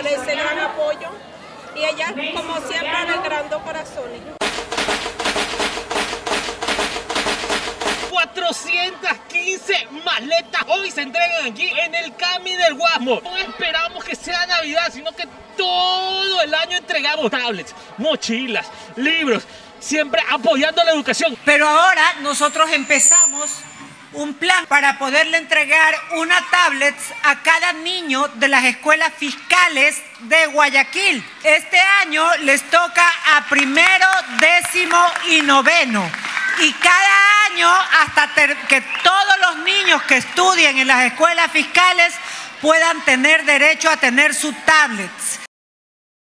por ese gran apoyo. Y ella, como siempre, alegrando corazones. 415 maletas hoy se entregan aquí en el Cami del Guasmo. No esperamos que sea Navidad, sino que todo el año entregamos tablets, mochilas, libros, siempre apoyando la educación. Pero ahora nosotros empezamos un plan para poderle entregar una tablet a cada niño de las escuelas fiscales de Guayaquil. Este año les toca a primero, 10º y 9º. Y cada año, hasta que todos los niños que estudien en las escuelas fiscales puedan tener derecho a tener sus tablets.